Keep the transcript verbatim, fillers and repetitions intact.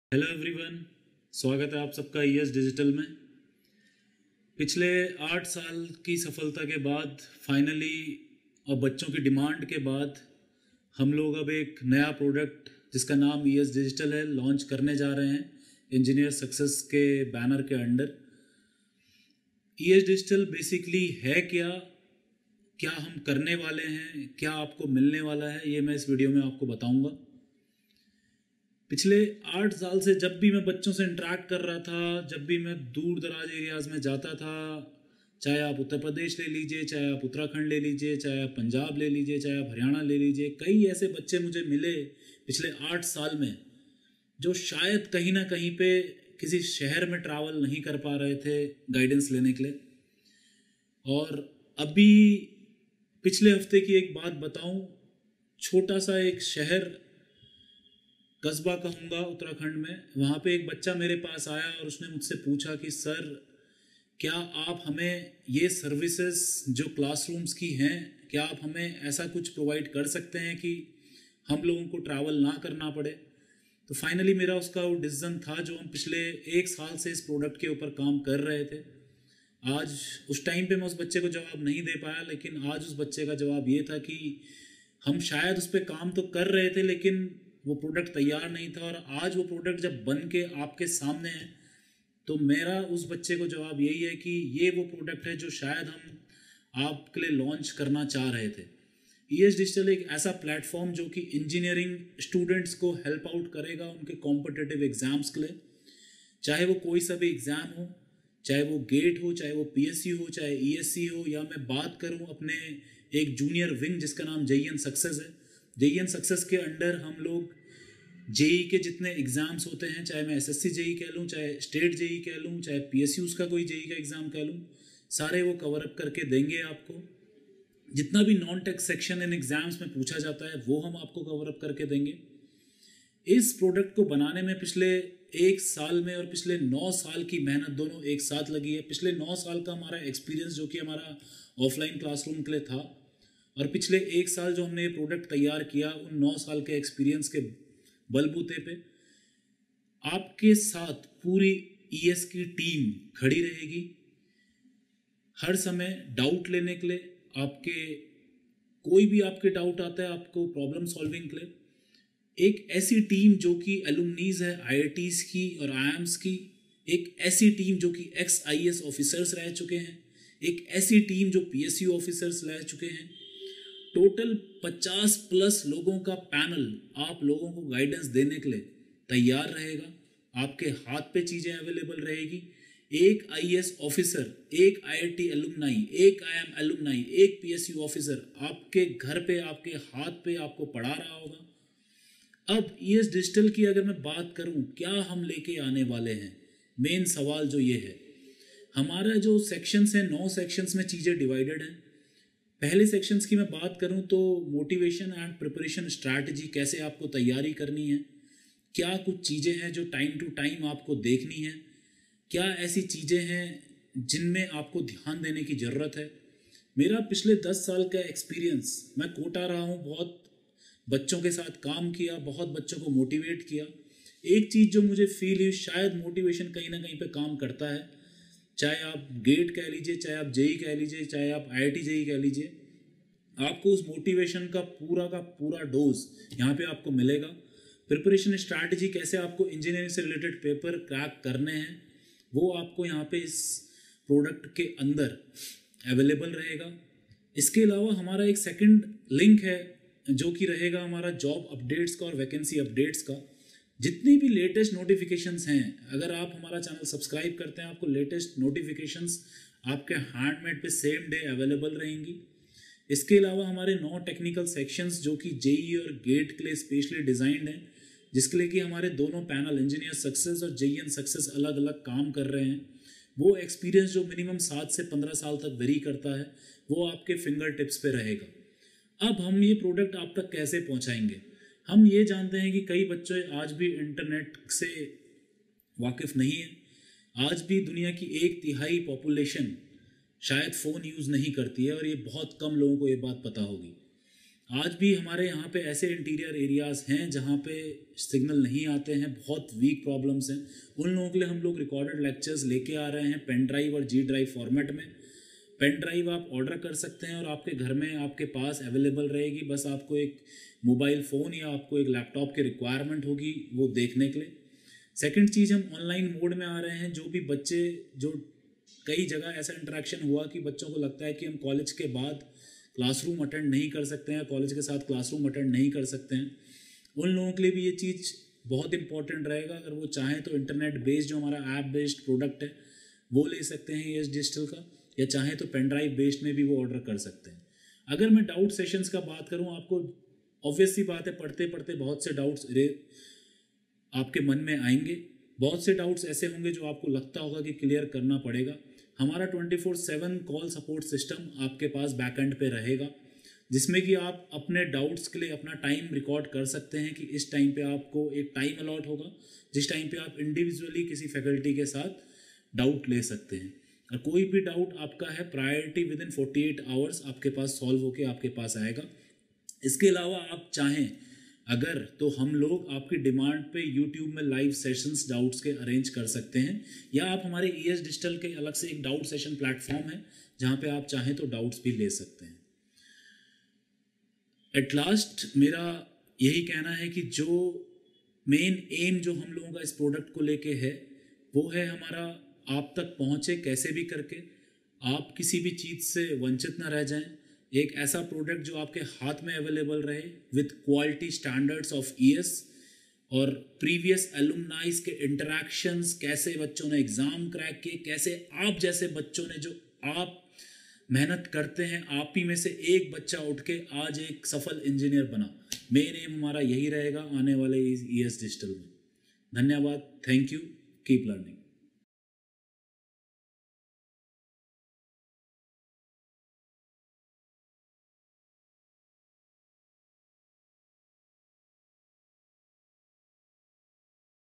Hello everyone, स्वागत है आप सबका ईएस डिजिटल में। पिछले आठ साल की सफलता के बाद फाइनली और बच्चों की डिमांड के बाद हम लोग अब एक नया प्रोडक्ट जिसका नाम ईएस डिजिटल है लॉन्च करने जा रहे हैं इंजीनियर सक्सेस के बैनर के अंडर। ईएस डिजिटल बेसिकली है क्या क्या हम करने वाले हैं, क्या आपको मिलने वाला है, ये मैं इस वीडियो में आपको बताऊंगा। पिछले आठ साल से जब भी मैं बच्चों से इंटरेक्ट कर रहा था, जब भी मैं दूर दराज एरियाज़ में जाता था, चाहे आप उत्तर प्रदेश ले लीजिए, चाहे आप उत्तराखंड ले लीजिए, चाहे आप पंजाब ले लीजिए, चाहे आप हरियाणा ले लीजिए, कई ऐसे बच्चे मुझे मिले पिछले आठ साल में जो शायद कहीं ना कहीं पे किसी शहर में ट्रैवल नहीं कर पा रहे थे गाइडेंस लेने के लिए। और अभी पिछले हफ्ते की एक बात बताऊं, छोटा सा एक शहर कस्बा कहूँगा उत्तराखंड में, वहाँ पे एक बच्चा मेरे पास आया और उसने मुझसे पूछा कि सर क्या आप हमें ये सर्विसेज जो क्लासरूम्स की हैं, क्या आप हमें ऐसा कुछ प्रोवाइड कर सकते हैं कि हम लोगों को ट्रैवल ना करना पड़े। तो फाइनली मेरा उसका वो डिसीजन था जो हम पिछले एक साल से इस प्रोडक्ट के ऊपर काम कर रहे थे। आज उस टाइम पे मैं उस बच्चे को जवाब नहीं दे पाया, लेकिन आज उस बच्चे का जवाब ये था कि हम शायद उस पर काम तो कर रहे थे लेकिन वो प्रोडक्ट तैयार नहीं था, और आज वो प्रोडक्ट जब बन के आपके सामने है तो मेरा उस बच्चे को जवाब यही है कि ये वो प्रोडक्ट है जो शायद हम आपके लिए लॉन्च करना चाह रहे थे। ईएस डिजिटल एक ऐसा प्लेटफॉर्म जो कि इंजीनियरिंग स्टूडेंट्स को हेल्प आउट करेगा उनके कॉम्पिटिटिव एग्ज़ाम्स के लिए, चाहे वो कोई सा भी एग्ज़ाम हो, चाहे वो गेट हो, चाहे वो पीएससी हो, चाहे ईएससी हो, या मैं बात करूं अपने एक जूनियर विंग जिसका नाम जेईएन सक्सेस है। जेईएन सक्सेस के अंडर हम लोग जेई के जितने एग्ज़ाम्स होते हैं, चाहे मैं एसएससी जेई कह लूँ, चाहे स्टेट जेई कह लूँ, चाहे पीएसयूज़ का कोई जेई का एग्ज़ाम कह लूँ, सारे वो कवर अप करके देंगे आपको। जितना भी नॉन टेक सेक्शन इन एग्ज़ाम्स में पूछा जाता है वो हम आपको कवर अप करके देंगे। इस प्रोडक्ट को बनाने में पिछले एक साल में और पिछले नौ साल की मेहनत दोनों एक साथ लगी है। पिछले नौ साल का हमारा एक्सपीरियंस जो कि हमारा ऑफलाइन क्लासरूम के लिए था, और पिछले एक साल जो हमने ये प्रोडक्ट तैयार किया, उन नौ साल के एक्सपीरियंस के बलबूते पे आपके साथ पूरी ईएस की टीम खड़ी रहेगी हर समय डाउट लेने के लिए। आपके कोई भी आपके डाउट आता है आपको प्रॉब्लम सॉल्विंग के लिए, एक ऐसी टीम जो कि एलुमनीज है आईआईटीज की और आईआईएम्स की, एक ऐसी टीम जो कि एक्स आईएएस ऑफिसर्स रह चुके हैं, एक ऐसी टीम जो पीएसयू ऑफिसर्स रह चुके हैं। टोटल पचास प्लस लोगों का पैनल आप लोगों को गाइडेंस देने के लिए तैयार रहेगा। आपके हाथ पे चीज़ें अवेलेबल रहेगी। एक आईएएस ऑफिसर, एक आईआईटी एलुमनाई, एक आईआईएम एलुमनाई, एक पीएसयू ऑफिसर आपके घर पे, आपके हाथ पे आपको पढ़ा रहा होगा। अब ईएस डिजिटल की अगर मैं बात करूं क्या हम लेके आने वाले हैं, मेन सवाल जो ये है, हमारा जो सेक्शंस हैं, नौ सेक्शंस में चीज़ें डिवाइडेड हैं। पहले सेक्शंस की मैं बात करूं तो मोटिवेशन एंड प्रिपरेशन स्ट्रैटेजी, कैसे आपको तैयारी करनी है, क्या कुछ चीज़ें हैं जो टाइम टू टाइम आपको देखनी है, क्या ऐसी चीज़ें हैं जिनमें आपको ध्यान देने की ज़रूरत है। मेरा पिछले दस साल का एक्सपीरियंस, मैं कोटा रहा हूँ, बहुत बच्चों के साथ काम किया, बहुत बच्चों को मोटिवेट किया। एक चीज़ जो मुझे फील हुई, शायद मोटिवेशन कहीं ना कहीं पे काम करता है, चाहे आप गेट कह लीजिए, चाहे आप जेई कह लीजिए, चाहे आप आईआईटी जेई कह लीजिए, आपको उस मोटिवेशन का पूरा का पूरा डोज यहाँ पे आपको मिलेगा। प्रिपरेशन स्ट्रैटेजी, कैसे आपको इंजीनियरिंग से रिलेटेड पेपर क्रैक करने हैं, वो आपको यहाँ पे इस प्रोडक्ट के अंदर अवेलेबल रहेगा। इसके अलावा हमारा एक सेकंड लिंक है जो कि रहेगा हमारा जॉब अपडेट्स का और वैकेंसी अपडेट्स का। जितनी भी लेटेस्ट नोटिफिकेशंस हैं, अगर आप हमारा चैनल सब्सक्राइब करते हैं, आपको लेटेस्ट नोटिफिकेशंस आपके हैंडमेड पे सेम डे अवेलेबल रहेंगी। इसके अलावा हमारे नौ टेक्निकल सेक्शंस जो कि जेई और गेट के लिए स्पेशली डिज़ाइंड हैं, जिसके लिए कि हमारे दोनों पैनल इंजीनियर सक्सेस और जेईएन सक्सेस अलग अलग काम कर रहे हैं। वो एक्सपीरियंस जो मिनिमम सात से पंद्रह साल तक वेरी करता है, वो आपके फिंगर टिप्स पे रहेगा। अब हम ये प्रोडक्ट आप तक कैसे पहुंचाएंगे? हम ये जानते हैं कि कई बच्चे आज भी इंटरनेट से वाकिफ़ नहीं हैं। आज भी दुनिया की एक तिहाई पॉपुलेशन शायद फ़ोन यूज़ नहीं करती है, और ये बहुत कम लोगों को ये बात पता होगी। आज भी हमारे यहाँ पे ऐसे इंटीरियर एरियाज़ हैं जहाँ पे सिग्नल नहीं आते हैं, बहुत वीक प्रॉब्लम्स हैं। उन लोगों के लिए हम लोग रिकॉर्डेड लेक्चर्स लेके आ रहे हैं पेन ड्राइव और जी ड्राइव फॉर्मेट में। पेन ड्राइव आप ऑर्डर कर सकते हैं और आपके घर में आपके पास अवेलेबल रहेगी, बस आपको एक मोबाइल फ़ोन या आपको एक लैपटॉप की रिक्वायरमेंट होगी वो देखने के लिए। सेकंड चीज़, हम ऑनलाइन मोड में आ रहे हैं। जो भी बच्चे, जो कई जगह ऐसा इंटरेक्शन हुआ कि बच्चों को लगता है कि हम कॉलेज के बाद क्लासरूम अटेंड नहीं कर सकते हैं, कॉलेज के साथ क्लासरूम अटेंड नहीं कर सकते हैं, उन लोगों के लिए भी ये चीज़ बहुत इंपॉर्टेंट रहेगा। अगर वो चाहें तो इंटरनेट बेस्ड जो हमारा ऐप बेस्ड प्रोडक्ट है वो ले सकते हैं ईएस डिजिटल का, या चाहें तो पेन ड्राइव बेस्ड में भी वो ऑर्डर कर सकते हैं। अगर मैं डाउट सेशंस का बात करूं, आपको ऑब्वियस सी बात है, पढ़ते पढ़ते बहुत से डाउट्स आपके मन में आएंगे। बहुत से डाउट्स ऐसे होंगे जो आपको लगता होगा कि क्लियर करना पड़ेगा। हमारा twenty four seven call support system आपके पास बैकएंड पे रहेगा, जिसमें कि आप अपने डाउट्स के लिए अपना टाइम रिकॉर्ड कर सकते हैं कि इस टाइम पे आपको एक टाइम अलॉट होगा जिस टाइम पे आप इंडिविजुअली किसी फैकल्टी के साथ डाउट ले सकते हैं। और कोई भी डाउट आपका है, priority within forty eight hours आपके पास सॉल्व होके आपके पास आएगा। इसके अलावा आप चाहें अगर तो हम लोग आपकी डिमांड पे यूट्यूब में लाइव सेशंस डाउट्स के अरेंज कर सकते हैं, या आप हमारे ईएस डिजिटल के अलग से एक डाउट सेशन प्लेटफॉर्म है जहाँ पे आप चाहें तो डाउट्स भी ले सकते हैं। एट लास्ट मेरा यही कहना है कि जो मेन एम जो हम लोगों का इस प्रोडक्ट को लेके है वो है हमारा आप तक पहुँचे कैसे भी करके, आप किसी भी चीज़ से वंचित ना रह जाएं। एक ऐसा प्रोडक्ट जो आपके हाथ में अवेलेबल रहे with quality standards of ES, और प्रीवियस एलुमनाइज के इंटरैक्शंस, कैसे बच्चों ने एग्ज़ाम क्रैक किए, कैसे आप जैसे बच्चों ने जो आप मेहनत करते हैं, आप ही में से एक बच्चा उठ के आज एक सफल इंजीनियर बना। मेन एम हमारा यही रहेगा आने वाले ईएस डिजिटल में। धन्यवाद, थैंक यू, कीप लर्निंग।